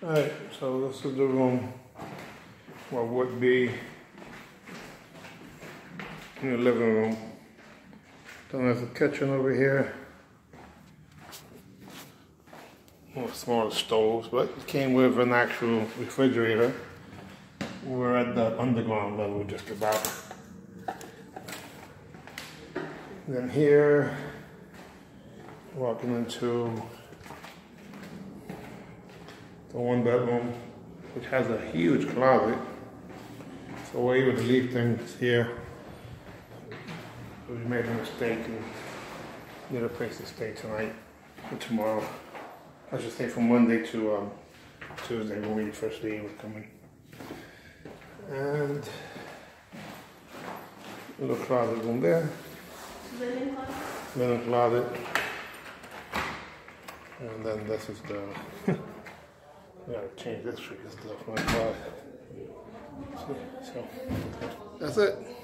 Alright, so this is the room what would be in the living room. Then there's a kitchen over here. More smaller stoves, but it came with an actual refrigerator. We're at the underground level just about. Then here, walking into the one bedroom, which has a huge closet. So we're able to leave things here. We made a mistake and need a place to stay tonight and tomorrow. I should say from Monday to Tuesday when we first leave, we're coming. And a little closet room there. Linen closet? Linen closet. And then this is the I gotta change this for this stuff. My God. So that's it.